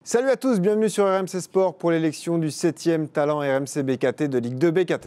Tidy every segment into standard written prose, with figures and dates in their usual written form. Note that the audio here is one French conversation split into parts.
Salut à tous, bienvenue sur RMC Sport pour l'élection du 7e talent RMC BKT de Ligue 2 BKT.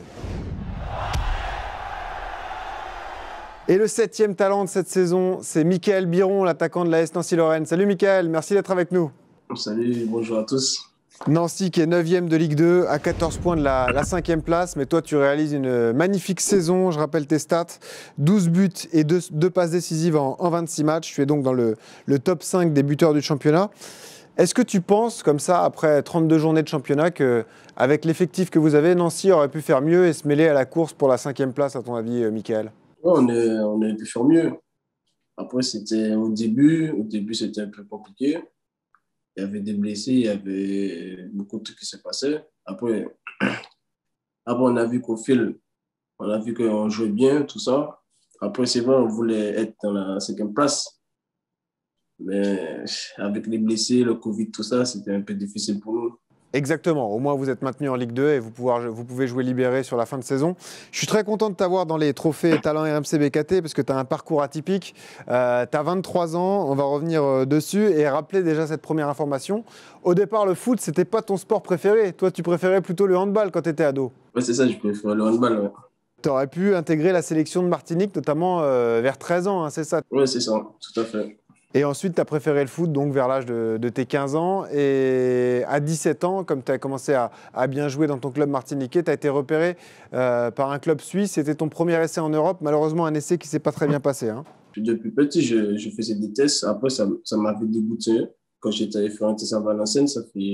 Et le 7e talent de cette saison, c'est Mickaël Biron, l'attaquant de l'AS Nancy-Lorraine. Salut Mickaël, merci d'être avec nous. Salut, bonjour à tous. Nancy qui est 9e de Ligue 2 à 14 points de la 5e place, mais toi tu réalises une magnifique saison, je rappelle tes stats, 12 buts et 2 passes décisives en 26 matchs, tu es donc dans le top 5 des buteurs du championnat. Est-ce que tu penses, comme ça, après 32 journées de championnat, qu'avec l'effectif que vous avez, Nancy aurait pu faire mieux et se mêler à la course pour la 5e place, à ton avis, Mickaël? Ouais, on a pu faire mieux. Après, c'était au début. Au début, c'était un peu compliqué. Il y avait des blessés, il y avait beaucoup de trucs qui se passaient. Après on a vu qu'au fil, on a vu qu'on jouait bien, tout ça. Après, c'est vrai, on voulait être dans la 5e place. Mais avec les blessés, le Covid, tout ça, c'était un peu difficile pour nous. Exactement, au moins vous êtes maintenu en Ligue 2 et vous pouvez jouer libéré sur la fin de saison. Je suis très content de t'avoir dans les trophées talents RMC BKT parce que tu as un parcours atypique. Tu as 23 ans, on va revenir dessus et rappeler déjà cette première information. Au départ, le foot, c'était pas ton sport préféré. Toi, tu préférais plutôt le handball quand tu étais ado. Ouais, c'est ça, je préfère le handball. Ouais, Tu aurais pu intégrer la sélection de Martinique, notamment vers 13 ans, hein, c'est ça? ouais, c'est ça, tout à fait. Et ensuite, tu as préféré le foot donc vers l'âge de tes 15 ans. Et à 17 ans, comme tu as commencé à bien jouer dans ton club martiniquais, tu as été repéré par un club suisse. C'était ton premier essai en Europe. Malheureusement, un essai qui ne s'est pas très bien passé. Hein. Puis depuis petit, je faisais des tests. Après, ça m'avait dégoûté. Quand j'étais allé faire un test à Valenciennes,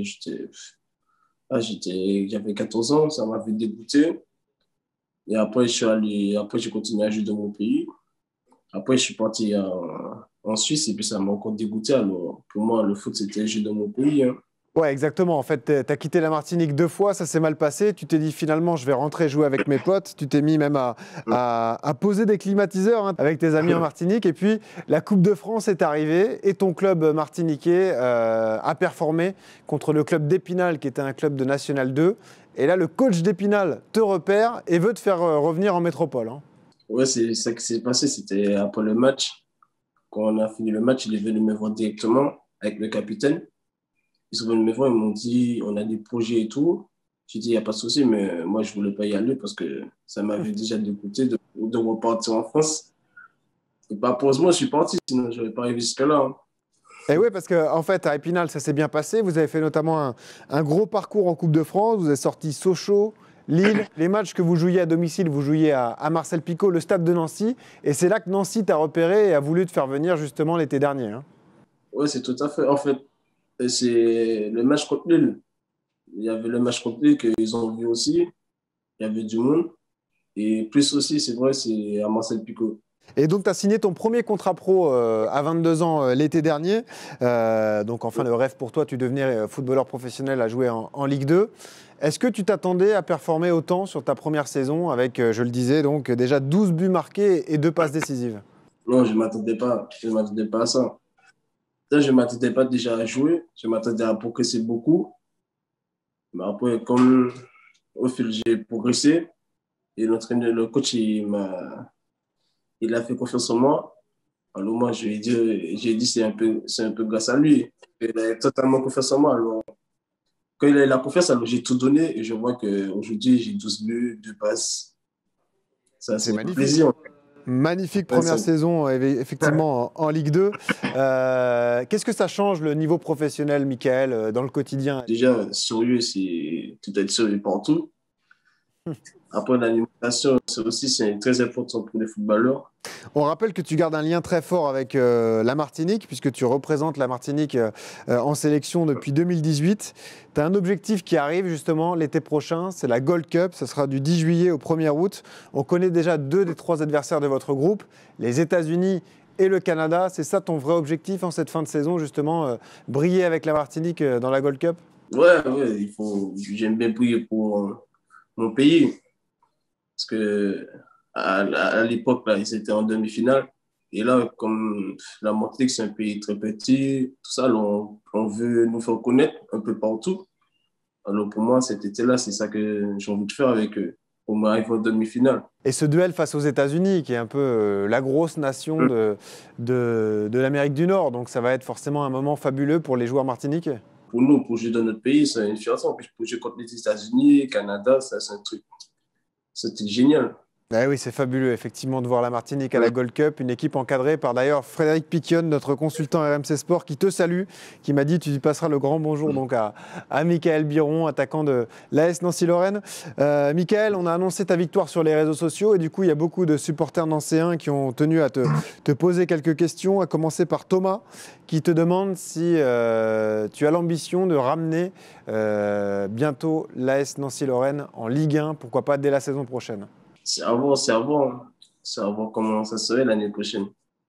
j'avais 14 ans, ça m'avait dégoûté. Et après, j'ai continué à jouer dans mon pays. Après, je suis parti en Suisse et puis ça m'a encore dégoûté. Alors, pour moi, le foot, c'était jouer dans mon pays. Hein. Ouais, exactement. En fait, tu as quitté la Martinique 2 fois, ça s'est mal passé. Tu t'es dit finalement, je vais rentrer jouer avec mes potes. Tu t'es mis même à poser des climatiseurs hein, avec tes amis en Martinique. Et puis, la Coupe de France est arrivée et ton club martiniquais a performé contre le club d'Épinal, qui était un club de National 2. Et là, le coach d'Épinal te repère et veut te faire revenir en métropole. Hein. Ouais, c'est ça qui s'est passé. C'était après le match. Quand on a fini le match, il est venu me voir directement avec le capitaine. Ils sont venus me voir, ils m'ont dit, on a des projets et tout. J'ai dit, il n'y a pas de souci, mais moi, je ne voulais pas y aller parce que ça m'avait déjà dégoûté de repartir en France. Et pas pour moi, je suis parti, sinon je n'aurais pas arrivé jusque-là. Hein. Et oui, parce qu'en fait, à Épinal, ça s'est bien passé. Vous avez fait notamment un gros parcours en Coupe de France. Vous avez sorti Sochaux, Lille. Les matchs que vous jouiez à domicile, vous jouiez à Marcel Picot, le stade de Nancy. Et c'est là que Nancy t'a repéré et a voulu te faire venir justement l'été dernier. Hein. Oui, c'est tout à fait. En fait, c'est le match contre Lille. Il y avait le match contre Lille qu'ils ont vu aussi. Il y avait du monde. Et plus aussi, c'est vrai, c'est à Marcel Picot. Et donc, tu as signé ton premier contrat pro à 22 ans l'été dernier. Donc, enfin, le rêve pour toi, tu devenais footballeur professionnel à jouer en Ligue 2. Est-ce que tu t'attendais à performer autant sur ta première saison avec, je le disais, donc déjà 12 buts marqués et 2 passes décisives? Non, je ne m'attendais pas. Je ne m'attendais pas à ça. Je ne m'attendais pas déjà à jouer. Je m'attendais à progresser beaucoup. Mais après, comme au fil, j'ai progressé. Et l'entraîneur, le coach, il a fait confiance en moi. Alors moi, j'ai dit c'est un peu grâce à lui. Il a totalement confiance en moi. Alors, quand il a eu la confiance, alors j'ai tout donné et je vois qu'aujourd'hui, j'ai 12 buts, 2 passes. Ça, C'est c'est un magnifique. plaisir. Magnifique Ouais, première saison, effectivement, en Ligue 2. Qu'est-ce que ça change le niveau professionnel, Mickaël, dans le quotidien? déjà, sérieux, c'est tout être sérieux partout. Après, l'alimentation, c'est très important pour les footballeurs. On rappelle que tu gardes un lien très fort avec la Martinique, puisque tu représentes la Martinique en sélection depuis 2018. Tu as un objectif qui arrive justement l'été prochain, c'est la Gold Cup. Ce sera du 10 juillet au 1er août. On connaît déjà 2 des 3 adversaires de votre groupe, les États-Unis et le Canada. C'est ça ton vrai objectif en cette fin de saison, justement, briller avec la Martinique dans la Gold Cup? Ouais, j'aime bien prier pour mon pays. Parce que à l'époque, là, ils étaient en demi-finale. Et là, comme la Martinique, c'est un pays très petit, tout ça, on veut nous faire connaître un peu partout. Alors pour moi, cet été-là, c'est ça que j'ai envie de faire avec eux, pour m'arriver en demi-finale. Et ce duel face aux États-Unis, qui est un peu la grosse nation de l'Amérique du Nord, donc ça va être forcément un moment fabuleux pour les joueurs martiniquais. pour nous, pour jouer dans notre pays, c'est une fierté. En plus, pour jouer contre les États-Unis, Canada, ça, c'est un truc. C'était génial. Ah oui, c'est fabuleux, effectivement, de voir la Martinique à la Gold Cup, une équipe encadrée par d'ailleurs Frédéric Piquion, notre consultant RMC Sport, qui te salue, qui m'a dit tu lui passeras le grand bonjour donc à Michael Biron, attaquant de l'AS Nancy-Lorraine. Michael, on a annoncé ta victoire sur les réseaux sociaux et du coup, il y a beaucoup de supporters nancéens qui ont tenu à te poser quelques questions, à commencer par Thomas, qui te demande si tu as l'ambition de ramener bientôt l'AS Nancy-Lorraine en Ligue 1, pourquoi pas dès la saison prochaine. C'est à voir, c'est à voir. C'est à voir comment ça serait l'année prochaine.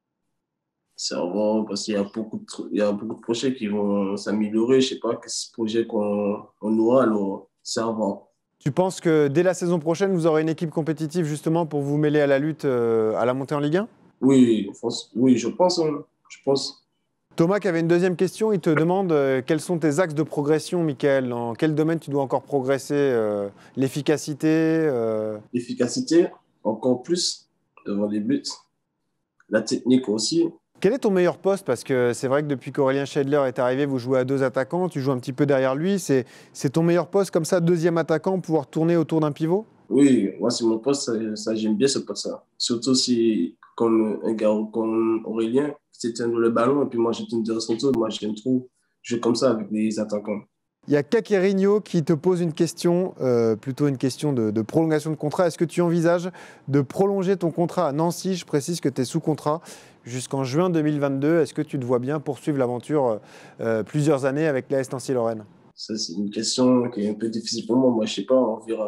C'est à voir parce qu'il y a il y a beaucoup de projets qui vont s'améliorer. Je ne sais pas quel projet qu'on aura, alors c'est à voir. Tu penses que dès la saison prochaine, vous aurez une équipe compétitive justement pour vous mêler à la lutte à la montée en Ligue 1? Oui, oui, je pense. Hein. Je pense. Thomas qui avait une deuxième question, il te demande quels sont tes axes de progression, Michael? Dans quel domaine tu dois encore progresser? L'efficacité L'efficacité, encore plus devant les buts. La technique aussi. Quel est ton meilleur poste? Parce que c'est vrai que depuis qu'Aurélien Scheidler est arrivé, vous jouez à deux attaquants, tu joues un petit peu derrière lui. C'est ton meilleur poste comme ça, deuxième attaquant, pouvoir tourner autour d'un pivot? Oui, moi, c'est mon poste. Ça j'aime bien ce poste-là. Surtout si, comme un gars comme Aurélien, c'est le ballon et puis moi, je tourne de son tour. Moi, j'aime trop jouer comme ça avec les attaquants. Il y a Kakerigno qui te pose une question, plutôt une question de prolongation de contrat. Est-ce que tu envisages de prolonger ton contrat à Nancy? Je précise que tu es sous contrat jusqu'en juin 2022. Est-ce que tu te vois bien poursuivre l'aventure plusieurs années avec l'AS Nancy-Lorraine? Ça, c'est une question qui est un peu difficile pour moi. Moi, je ne sais pas,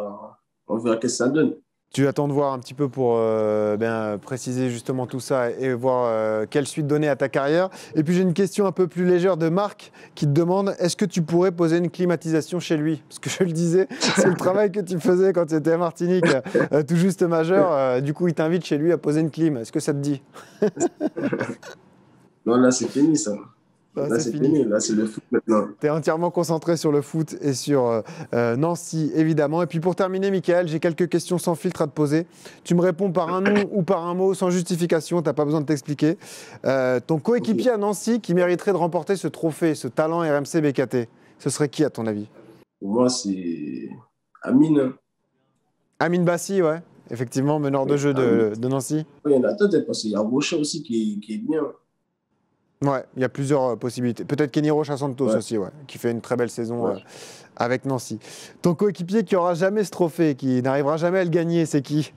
on verra ce que ça donne. Tu attends de voir un petit peu pour préciser justement tout ça et voir quelle suite donner à ta carrière. Et puis j'ai une question un peu plus légère de Marc qui te demande est-ce que tu pourrais poser une climatisation chez lui? Parce que je le disais, c'est le travail que tu faisais quand tu étais à Martinique, tout juste majeur. Du coup, il t'invite chez lui à poser une clim. Est-ce que ça te dit? Non, là, c'est fini, ça. Ah, Là, c'est c'est fini. fini. Là, c'est le foot maintenant. Tu es entièrement concentré sur le foot et sur Nancy, évidemment. Et puis pour terminer, Michael, j'ai quelques questions sans filtre à te poser. Tu me réponds par un nom ou par un mot, sans justification, tu n'as pas besoin de t'expliquer. Ton coéquipier à Nancy qui mériterait de remporter ce trophée, ce talent RMC BKT, ce serait qui à ton avis? Pour moi, c'est Amine. Amine Bassi, ouais. Effectivement, meneur de jeu de Nancy. Il y en a d'autres parce qu'il y a Rocha aussi qui est bien. Ouais, il y a plusieurs possibilités. Peut-être Kenny Rocha Santos aussi, ouais, qui fait une très belle saison avec Nancy. Ton coéquipier qui n'aura jamais ce trophée, qui n'arrivera jamais à le gagner, c'est qui?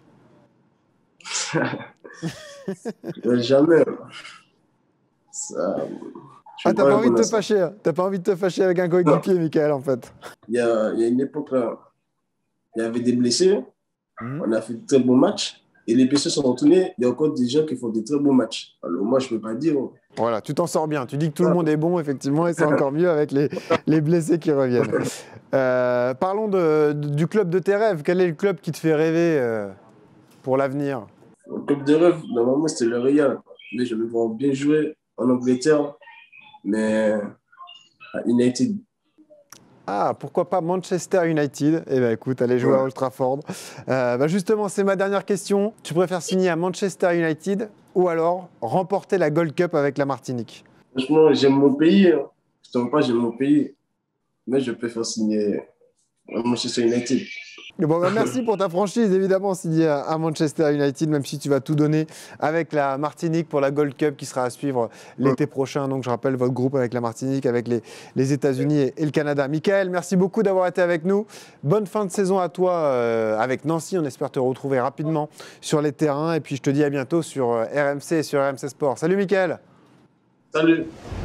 Jamais. Ça, Ah, t'as pas envie de te fâcher, hein. T'as pas envie de te fâcher avec un coéquipier, Michael, en fait. Il y a une époque là, il y avait des blessés. On a fait de très bons matchs. Et les blessés sont retournés. Il y a encore des gens qui font de très bons matchs. Alors moi, je ne peux pas dire. Voilà, tu t'en sors bien. Tu dis que tout le monde est bon, effectivement, et c'est encore mieux avec les blessés qui reviennent. Parlons du club de tes rêves. Quel est le club qui te fait rêver pour l'avenir? Le club de rêve, normalement, c'était le Real. Mais je me vois bien jouer en Angleterre, mais à United. Ah, pourquoi pas Manchester United? Eh bien, écoute, allez jouer à Old Trafford. Justement, c'est ma dernière question. Tu préfères signer à Manchester United ou alors remporter la Gold Cup avec la Martinique? Franchement, j'aime mon pays. Hein. Je ne pas, j'aime mon pays. Mais je préfère signer à Manchester United. Bon, merci pour ta franchise, évidemment, signé à Manchester United, même si tu vas tout donner avec la Martinique pour la Gold Cup qui sera à suivre l'été prochain. Donc, je rappelle votre groupe avec la Martinique, avec les États-Unis et le Canada. Michael, merci beaucoup d'avoir été avec nous. Bonne fin de saison à toi avec Nancy. On espère te retrouver rapidement sur les terrains. Et puis, je te dis à bientôt sur RMC et sur RMC Sport. Salut, Michael. Salut.